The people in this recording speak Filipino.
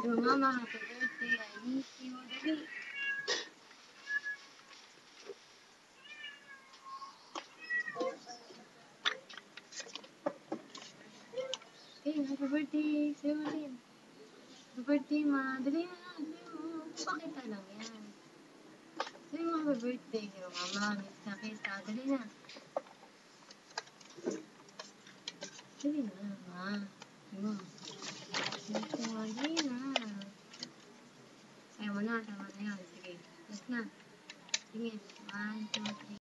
Yo, mama, happy birthday. I miss you. Dali. Okay, happy birthday. Sa'yo ulit. Happy birthday, ma. Dali na. Sa'yo. Pakita lang yan. Sa'yo, happy birthday. Sa'yo, mama. Miss na kita. Dali na. Dali na, ma. Sa'yo. Miss mo. Dali na. Sa'yo mo na. Tama na yun. Sige. Miss na. Tingin. 1, 2, 3.